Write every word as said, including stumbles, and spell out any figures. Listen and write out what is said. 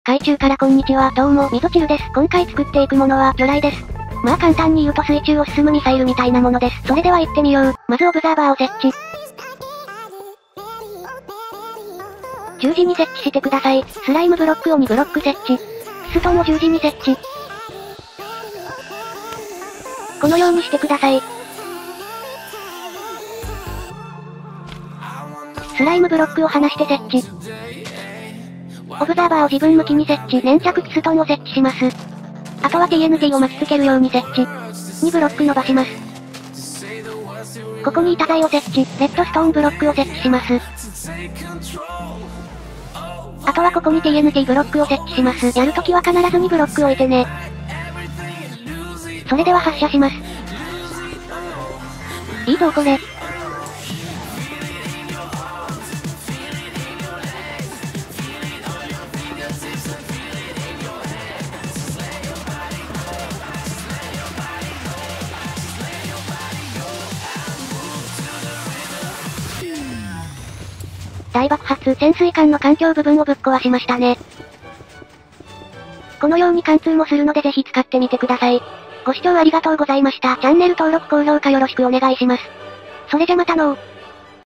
海中からこんにちは。どうも、みぞちるです。今回作っていくものは、魚雷です。まあ簡単に言うと水中を進むミサイルみたいなものです。それでは行ってみよう。まずオブザーバーを設置。十字に設置してください。スライムブロックをにブロック設置。ピストンを十字に設置。このようにしてください。スライムブロックを離して設置。オブザーバーを自分向きに設置。粘着ピストンを設置します。あとは ティーエヌティー を巻きつけるように設置。にブロック伸ばします。ここに板材を設置。レッドストーンブロックを設置します。あとはここに ティーエヌティー ブロックを設置します。やるときは必ずにブロック置いてね。それでは発射します。いいぞこれ。大爆発、潜水艦の環境部分をぶっ壊しましたね。このように貫通もするのでぜひ使ってみてください。ご視聴ありがとうございました。チャンネル登録高評価よろしくお願いします。それじゃまたのー。